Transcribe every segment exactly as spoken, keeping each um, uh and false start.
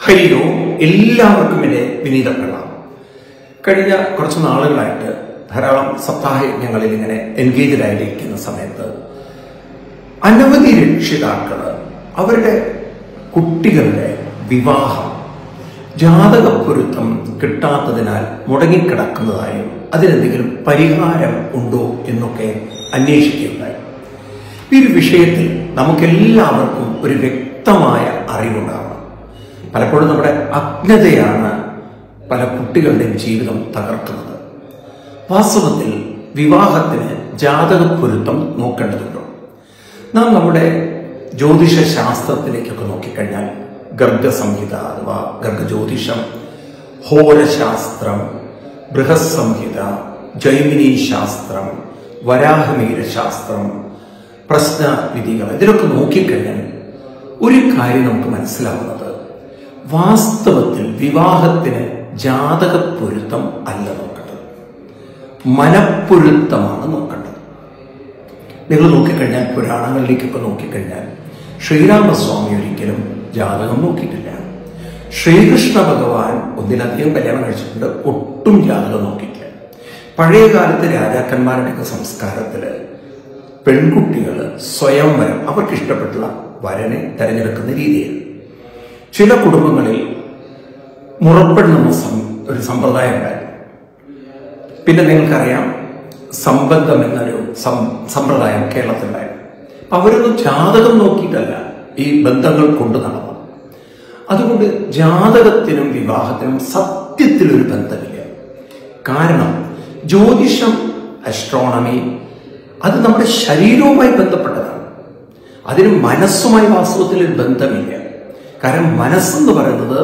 ഹരിയോ, എല്ലാവർക്കും എൻ്റെ വിനീത പ്രണാമം. കഴിഞ്ഞ കുറച്ച് നാളുകളായിട്ട് ധാരാളം സപ്താഹയജ്ഞങ്ങളിൽ ഇങ്ങനെ എൻഗേജ്ഡ് ആയിരിക്കുന്ന സമയത്ത് അനവധി രക്ഷിതാക്കൾ അവരുടെ കുട്ടികളുടെ വിവാഹം ജാതകപ്പൊരുത്തം കിട്ടാത്തതിനാൽ മുടങ്ങിക്കിടക്കുന്നതായും അതിനെന്തെങ്കിലും പരിഹാരം ഉണ്ടോ എന്നൊക്കെ അന്വേഷിക്കുകയുണ്ടായി. ഈ ഒരു വിഷയത്തിൽ നമുക്കെല്ലാവർക്കും ഒരു വ്യക്തമായ അറിവുണ്ടാവണം. പലപ്പോഴും നമ്മുടെ അജ്ഞതയാണ് പല കുട്ടികളുടെയും ജീവിതം തകർക്കുന്നത്. വാസ്തവത്തിൽ വിവാഹത്തിന് ജാതകപ്പൊരുത്തം നോക്കേണ്ടതുണ്ടോ? നാം നമ്മുടെ ജ്യോതിഷ ശാസ്ത്രത്തിലേക്കൊക്കെ നോക്കിക്കഴിഞ്ഞാൽ ഗർഗസംഹിത അഥവാ ഗർഗജ്യോതിഷം, ഹോരശാസ്ത്രം, ബൃഹസ്സംഹിത, ജൈമിനി ശാസ്ത്രം, വരാഹമീര ശാസ്ത്രം, പ്രശ്നവിധികൾ, ഇതിലൊക്കെ നോക്കിക്കഴിഞ്ഞാൽ ഒരു കാര്യം നമുക്ക് മനസ്സിലാവുന്നത് വാസ്തവത്തിൽ വിവാഹത്തിന് ജാതകപ്പൊരുത്തം അല്ല നോക്കേണ്ടത്, മനപ്പൊരുത്തമാണ് നോക്കേണ്ടത്. നിങ്ങൾ നോക്കിക്കഴിഞ്ഞാൽ പുരാണങ്ങളിലേക്കൊക്കെ നോക്കിക്കഴിഞ്ഞാൽ ശ്രീരാമസ്വാമി ഒരിക്കലും ജാതകം നോക്കിയിട്ടില്ല. ശ്രീകൃഷ്ണ ഭഗവാൻ ഒന്നിലധികം കല്യാണം കഴിച്ചിട്ടുണ്ട്, ഒട്ടും ജാതകം നോക്കിയിട്ടില്ല. പഴയ കാലത്ത് രാജാക്കന്മാരുടെയൊക്കെ സംസ്കാരത്തിൽ പെൺകുട്ടികൾ സ്വയംവരം അവർക്ക് ഇഷ്ടപ്പെട്ടുള്ള വരനെ തെരഞ്ഞെടുക്കുന്ന രീതിയാണ്. ചില കുടുംബങ്ങളിൽ മുറപ്പെടുന്ന ഒരു സമ്പ്രദായം ഉണ്ടായിരുന്നു. പിന്നെ നിങ്ങൾക്കറിയാം സംബന്ധം എന്നൊരു സമ്പ്രദായം കേരളത്തിലുണ്ടായിരുന്നു. അവരൊന്നും ജാതകം നോക്കിയിട്ടല്ല ഈ ബന്ധങ്ങൾ കൊണ്ടു നടന്നു. അതുകൊണ്ട് ജാതകത്തിനും വിവാഹത്തിനും സത്യത്തിലൊരു ബന്ധമില്ല. കാരണം ജ്യോതിഷം, അസ്ട്രോണമി അത് നമ്മുടെ ശരീരവുമായി ബന്ധപ്പെട്ടതാണ്. അതിന് മനസ്സുമായി വാസ്തവത്തിൽ ഒരു ബന്ധമില്ല. കാരണം മനസ്സെന്ന് പറയുന്നത്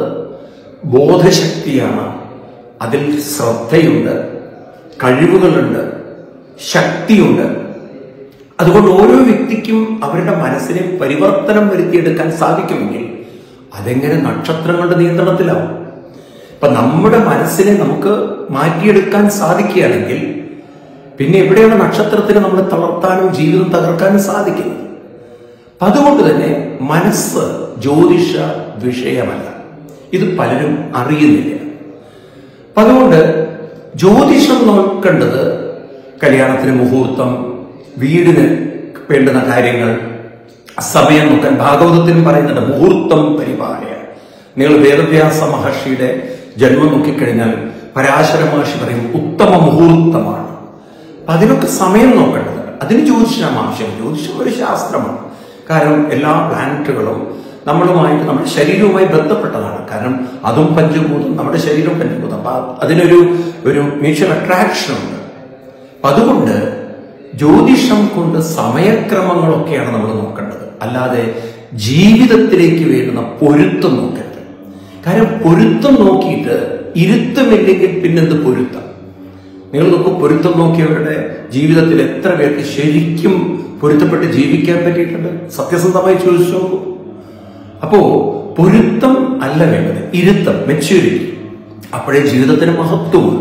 ബോധശക്തിയാണ്. അതിൽ ശ്രദ്ധയുണ്ട്, കഴിവുകളുണ്ട്, ശക്തിയുണ്ട്. അതുകൊണ്ട് ഓരോ വ്യക്തിക്കും അവരുടെ മനസ്സിനെ പരിവർത്തനം വരുത്തിയെടുക്കാൻ സാധിക്കുമെങ്കിൽ അതെങ്ങനെ നക്ഷത്രങ്ങളുടെ നിയന്ത്രണത്തിലാവും? ഇപ്പൊ നമ്മുടെ മനസ്സിനെ നമുക്ക് മാറ്റിയെടുക്കാൻ സാധിക്കുകയാണെങ്കിൽ പിന്നെ എവിടെയാണ് നക്ഷത്രത്തിന് നമ്മളെ തളർത്താനും ജീവിതം തകർക്കാനും സാധിക്കുന്നത്? അതുകൊണ്ട് തന്നെ മനസ്സ് ജ്യോതിഷ വിഷയമല്ല. ഇത് പലരും അറിയുന്നില്ല. അതുകൊണ്ട് ജ്യോതിഷം നോക്കേണ്ടത് കല്യാണത്തിന് മുഹൂർത്തം, വീടിന് വേണ്ടുന്ന കാര്യങ്ങൾ, സമയം നോക്കാൻ ഭാഗവതത്തിനും പറയുന്നുണ്ട് മുഹൂർത്തം പരിപാലയ. നിങ്ങൾ വേദവ്യാസ മഹർഷിയുടെ ജന്മം നോക്കിക്കഴിഞ്ഞാൽ പരാശര മഹർഷി പറയും ഉത്തമ മുഹൂർത്തമാണ്. അതിനൊക്കെ സമയം നോക്കേണ്ടത്. അതിന് ജ്യോതിഷം ആവശ്യം. ജ്യോതിഷം ഒരു ശാസ്ത്രമാണ്. കാരണം എല്ലാ പ്ലാനറ്റുകളും നമ്മളുമായിട്ട് നമ്മുടെ ശരീരവുമായി ബന്ധപ്പെട്ടതാണ്. കാരണം അതും പഞ്ചഭൂതം, നമ്മുടെ ശരീരവും പഞ്ചഭൂതം. അപ്പൊ അതിനൊരു ഒരു മ്യൂച്വൽ അട്രാക്ഷൻ ഉണ്ട്. അതുകൊണ്ട് ജ്യോതിഷം കൊണ്ട് സമയക്രമങ്ങളൊക്കെയാണ് നമ്മൾ നോക്കേണ്ടത്, അല്ലാതെ ജീവിതത്തിലേക്ക് വേണ്ടുന്ന പൊരുത്തം നോക്കരുത്. കാരണം പൊരുത്തം നോക്കിയിട്ട് ഇരുത്തമില്ലെങ്കിൽ പിന്നെന്ത് പൊരുത്തം? നിങ്ങൾ നോക്കൂ, പൊരുത്തം നോക്കിയവരുടെ ജീവിതത്തിൽ എത്ര പേർക്ക് ശരിക്കും പൊരുത്തപ്പെട്ട് ജീവിക്കാൻ പറ്റിയിട്ടുണ്ട്? സത്യസന്ധമായി ചോദിച്ചു നോക്കൂ. അപ്പോ പൊരുത്തം അല്ല വേണ്ടത്, ഇരുത്തം, മെച്യൂരിറ്റി. അപ്പോഴേ ജീവിതത്തിന് മഹത്വമുള്ളൂ.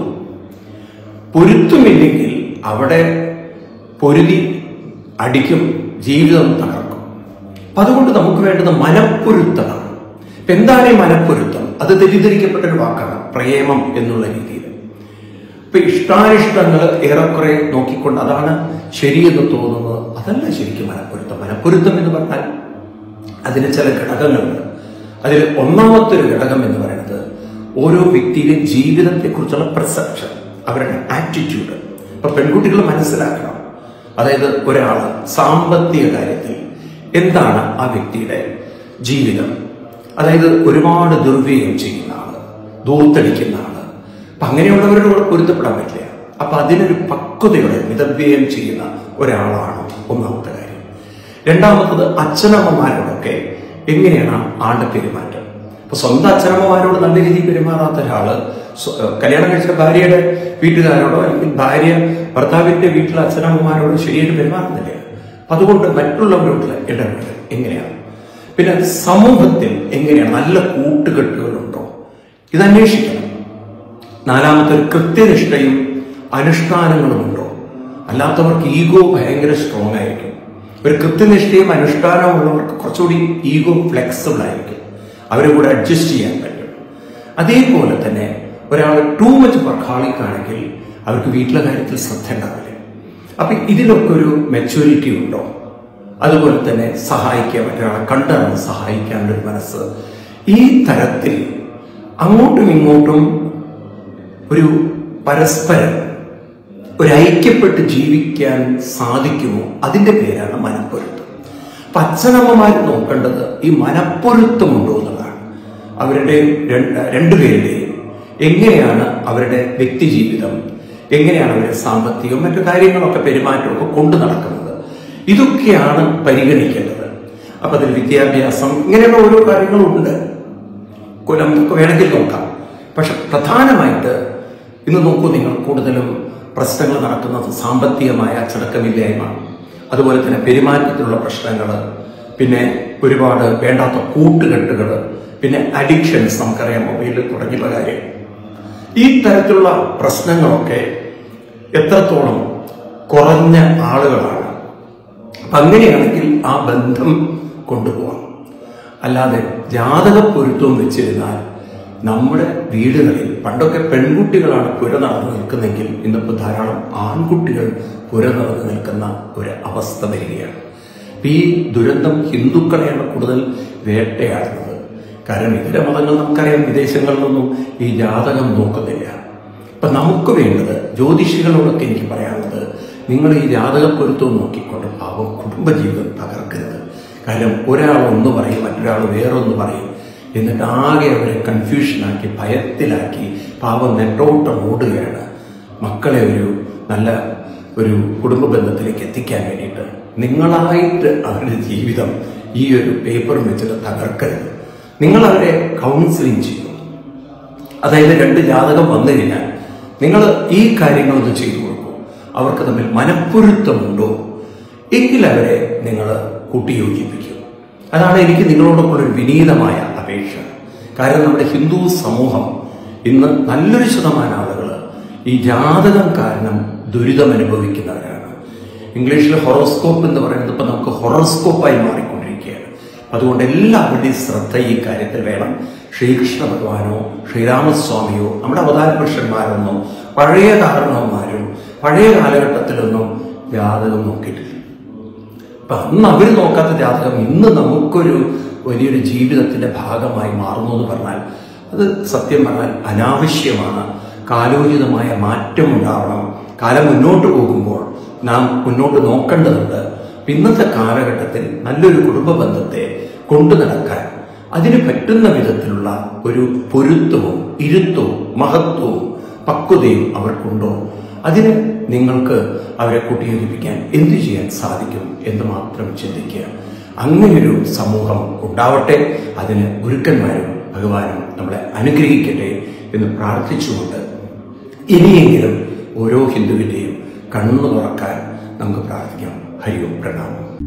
പൊരുത്തമില്ലെങ്കിൽ അവിടെ പൊരുതി അടിക്കും, ജീവിതം തകർക്കും. അപ്പൊ അതുകൊണ്ട് നമുക്ക് വേണ്ടത് മനപ്പൊരുത്തമാണ്. ഇപ്പൊ എന്താണ് ഈ മനപ്പൊരുത്തം? അത് തെറ്റിദ്ധരിക്കപ്പെട്ട ഒരു വാക്കാണ്, പ്രേമം എന്നുള്ള രീതിയിൽ. ഇപ്പൊ ഇഷ്ടാനിഷ്ടങ്ങൾ ഏറെക്കുറെ നോക്കിക്കൊണ്ട് അതാണ് ശരിയെന്ന് തോന്നുന്നത്, അതല്ല ശരിക്കും മനപ്പൊരുത്തം. മനപ്പൊരുത്തം എന്ന് പറഞ്ഞാൽ അതിന് ചില ഘടകങ്ങളുണ്ട്. അതിൽ ഒന്നാമത്തെ ഒരു ഘടകം എന്ന് പറയുന്നത് ഓരോ വ്യക്തിയുടെയും ജീവിതത്തെക്കുറിച്ചുള്ള പെർസെപ്ഷൻ, അവരുടെ ആറ്റിറ്റ്യൂഡ്. ഇപ്പൊ പെൺകുട്ടികൾ മനസ്സിലാക്കണം, അതായത് ഒരാൾ സാമ്പത്തിക കാര്യത്തിൽ എന്താണ് ആ വ്യക്തിയുടെ ജീവിതം. അതായത് ഒരുപാട് ദുർവ്യയം ചെയ്യുന്ന ആള്, ദൂർത്തടിക്കുന്ന ആള്, അപ്പൊ അങ്ങനെയുള്ളവരോട് കൂടെ പൊരുത്തപ്പെടാൻ പറ്റില്ല. അപ്പൊ അതിനൊരു പക്വതയോടെ മിതവ്യയം ചെയ്യുന്ന ഒരാളാണ് ഒന്നാമത്തെ കാര്യം. രണ്ടാമത്തത് അച്ഛനമ്മമാരോടൊക്കെ എങ്ങനെയാണ് ആളുടെ പെരുമാറ്റം. അപ്പൊ സ്വന്തം അച്ഛനമ്മമാരോട് നല്ല രീതിയിൽ പെരുമാറാത്ത ഒരാള് കല്യാണം കഴിച്ച ഭാര്യയുടെ വീട്ടുകാരോടോ അല്ലെങ്കിൽ ഭാര്യ ഭർത്താവിന്റെ വീട്ടിലെ അച്ഛനമ്മമാരോട് ശരിയായിട്ട് പെരുമാറുന്നില്ല. അതുകൊണ്ട് മറ്റുള്ളവരോടുള്ള ഇടപെടൽ എങ്ങനെയാണ്? പിന്നെ സമൂഹത്തിൽ എങ്ങനെയാണ് നല്ല കൂട്ടുകെട്ടുകളുണ്ടോ? ഇത് അന്വേഷിക്കണം. നാലാമത്തെ ഒരു കൃത്യനിഷ്ഠയും അനുഷ്ഠാനങ്ങളും ഉണ്ടോ? അല്ലാത്തവർക്ക് ഈഗോ ഭയങ്കര സ്ട്രോങ് ആയിരിക്കും. ഒരു കൃത്യനിഷ്ഠയും അനുഷ്ഠാനവും ഉള്ളവർക്ക് കുറച്ചുകൂടി ഈഗോ ഫ്ലെക്സിബിൾ ആയിരിക്കും. അവരെ കൂടെ അഡ്ജസ്റ്റ് ചെയ്യാൻ പറ്റും. അതേപോലെ തന്നെ ഒരാൾ ടൂ മച്ച് വർക്കാളിക് ആണെങ്കിൽ അവർക്ക് വീട്ടിലെ കാര്യത്തിൽ ശ്രദ്ധ ഉണ്ടാവില്ല. അപ്പൊ ഇതിലൊക്കെ ഒരു മെച്യൂരിറ്റി ഉണ്ടോ? അതുപോലെ തന്നെ സഹായിക്കാൻ, മറ്റൊരാളെ കണ്ടറിഞ്ഞ് സഹായിക്കാനുള്ള ഒരു മനസ്സ്, ഈ തരത്തിൽ അങ്ങോട്ടും ഇങ്ങോട്ടും ഒരു പരസ്പരം ഒരു ഐക്യപ്പെട്ട് ജീവിക്കാൻ സാധിക്കുമോ? അതിന്റെ പേരാണ് മനപ്പൊരുത്തം. അപ്പൊ അച്ഛനമ്മമാർ നോക്കേണ്ടത് ഈ മനപ്പൊരുത്തമുണ്ടോ എന്നുള്ളതാണ്. അവരുടെ രണ്ടുപേരുടെയും എങ്ങനെയാണ് അവരുടെ വ്യക്തി ജീവിതം, എങ്ങനെയാണ് അവരുടെ സാമ്പത്തികവും മറ്റു കാര്യങ്ങളൊക്കെ പെരുമാറ്റമൊക്കെ കൊണ്ടു നടക്കുന്നത്, ഇതൊക്കെയാണ് പരിഗണിക്കേണ്ടത്. അപ്പൊ അതിൽ വിദ്യാഭ്യാസം, ഇങ്ങനെയുള്ള ഓരോ കാര്യങ്ങളുണ്ട്, നമുക്ക് വേണമെങ്കിൽ നോക്കാം. പക്ഷെ പ്രധാനമായിട്ട് ഇന്ന് നോക്കൂ നിങ്ങൾ, കൂടുതലും പ്രശ്നങ്ങൾ നടക്കുന്നത് സാമ്പത്തികമായ അച്ചടക്കമില്ലായ്മ, അതുപോലെ തന്നെ പെരുമാറ്റത്തിലുള്ള പ്രശ്നങ്ങൾ, പിന്നെ ഒരുപാട് വേണ്ടാത്ത കൂട്ടുകെട്ടുകൾ, പിന്നെ അഡിക്ഷൻസ്, നമുക്കറിയാം മൊബൈലിൽ തുടങ്ങിയുള്ള കാര്യം. ഈ തരത്തിലുള്ള പ്രശ്നങ്ങളൊക്കെ എത്രത്തോളം കുറഞ്ഞ ആളുകളാണ്. അപ്പം അങ്ങനെയാണെങ്കിൽ ആ ബന്ധം കൊണ്ടുപോകാം. അല്ലാതെ ജാതക പൊരുത്തവും വെച്ചിരുന്നാൽ നമ്മുടെ വീടുകളിൽ പണ്ടൊക്കെ പെൺകുട്ടികളാണ് പുര നടന്നു നിൽക്കുന്നെങ്കിൽ ഇന്നിപ്പോൾ ധാരാളം ആൺകുട്ടികൾ പുര നടന്നു നിൽക്കുന്ന ഒരു അവസ്ഥ വരികയാണ്. ഈ ദുരന്തം ഹിന്ദുക്കളെയാണ് കൂടുതൽ വേട്ടയാടുന്നത്. കാരണം ഇതര മതങ്ങൾ നമുക്കറിയാം വിദേശങ്ങളിലൊന്നും ഈ ജാതകം നോക്കുന്നില്ല. അപ്പൊ നമുക്ക് വേണ്ടത്, ജ്യോതിഷികളോടൊക്കെ എനിക്ക് പറയാനുള്ളത്, നിങ്ങൾ ഈ ജാതക പൊരുത്തവും നോക്കിക്കൊണ്ട് പാവം കുടുംബജീവിതം തകർക്കരുത്. കാരണം ഒരാൾ ഒന്ന് പറയും, മറ്റൊരാൾ വേറൊന്ന് പറയും, എന്നിട്ട് ആകെ അവരെ കൺഫ്യൂഷനാക്കി ഭയത്തിലാക്കി പാവം നെട്ടോട്ടം ഓടുകയാണ്. മക്കളെ ഒരു നല്ല ഒരു കുടുംബ ബന്ധത്തിലേക്ക് എത്തിക്കാൻ വേണ്ടിയിട്ട് നിങ്ങളായിട്ട് അവരുടെ ജീവിതം ഈ ഒരു പേപ്പറും വെച്ചിട്ട് തകർക്കരുത്. നിങ്ങൾ അവരെ കൗൺസിലിംഗ് ചെയ്യും. അതായത് രണ്ട് ജാതകം വന്നു കഴിഞ്ഞാൽ നിങ്ങൾ ഈ കാര്യങ്ങളൊന്ന് ചെയ്തു കൊടുക്കും. അവർക്ക് തമ്മിൽ മനപ്പൊരുത്തമുണ്ടോ എങ്കിൽ അവരെ നിങ്ങൾ കൂട്ടിയോജിപ്പിക്കും. അതാണ് എനിക്ക് നിങ്ങളോടൊപ്പം ഒരു വിനീതമായ അപേക്ഷ. കാരണം നമ്മുടെ ഹിന്ദു സമൂഹം ഇന്ന് നല്ലൊരു ശതമാനം ആളുകൾ ഈ ജാതകം കാരണം ദുരിതം അനുഭവിക്കുന്നവരാണ്. ഇംഗ്ലീഷിൽ ഹൊറോസ്കോപ്പ് എന്ന് പറയുന്നത് ഇപ്പം നമുക്ക് ഹൊറോസ്കോപ്പായി മാറിക്കൊണ്ടിരിക്കുകയാണ്. അതുകൊണ്ട് എല്ലാവരുടെയും ശ്രദ്ധ ഈ കാര്യത്തിൽ വേണം. ശ്രീകൃഷ്ണ ഭഗവാനോ ശ്രീരാമസ്വാമിയോ നമ്മുടെ അവതാര പുരുഷന്മാരൊന്നോ പഴയ കാരണവന്മാരും പഴയ കാലഘട്ടത്തിലൊന്നും ജാതകം നോക്കിയിട്ടില്ല. അപ്പൊ അന്ന് അവർ നോക്കാത്ത ജാതകം ഇന്ന് നമുക്കൊരു വലിയൊരു ജീവിതത്തിന്റെ ഭാഗമായി മാറുന്നു എന്ന് പറഞ്ഞാൽ അത് സത്യം പറഞ്ഞാൽ അനാവശ്യമാണ്. കാലോചിതമായ മാറ്റം ഉണ്ടാവണം. കാലം മുന്നോട്ട് പോകുമ്പോൾ നാം മുന്നോട്ട് നോക്കേണ്ടതുണ്ട്. ഇന്നത്തെ കാലഘട്ടത്തിൽ നല്ലൊരു കുടുംബ ബന്ധത്തെ കൊണ്ടു നടക്കാൻ അതിന് പറ്റുന്ന വിധത്തിലുള്ള ഒരു പൊരുത്തവും ഇരുത്തവും മഹത്വവും പക്വതയും അവർക്കുണ്ടോ? അതിന് നിങ്ങൾക്ക് അവരെ കൂട്ടിയോജിപ്പിക്കാൻ എന്തു ചെയ്യാൻ സാധിക്കും എന്ന് മാത്രം ചിന്തിക്കുക. അങ്ങനെയൊരു സമൂഹം ഉണ്ടാവട്ടെ. അതിന് ഗുരുക്കന്മാരും ഭഗവാനും നമ്മളെ അനുഗ്രഹിക്കട്ടെ എന്ന് പ്രാർത്ഥിച്ചുകൊണ്ട് ഇനിയെങ്കിലും ഓരോ ഹിന്ദുവിൻ്റെയും കണ്ണു തുറക്കാൻ നമുക്ക് പ്രാർത്ഥിക്കാം. ഹരി ഓം, പ്രണാമം.